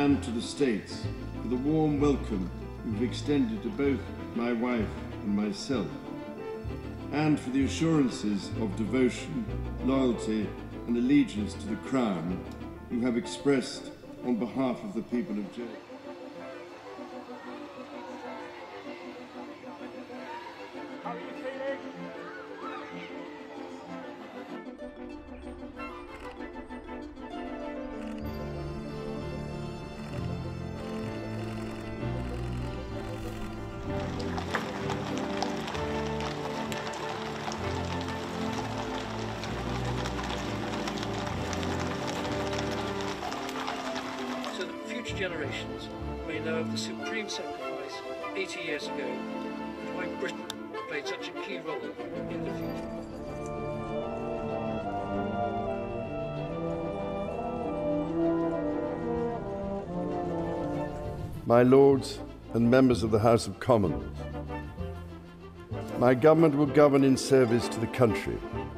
and to the States for the warm welcome you've extended to both my wife and myself, and for the assurances of devotion, loyalty, and allegiance to the Crown you have expressed on behalf of the people of Jersey. How are you feeling? So that future generations may know of the supreme sacrifice 80 years ago and why Britain played such a key role in the future. My Lords and members of the House of Commons, my government will govern in service to the country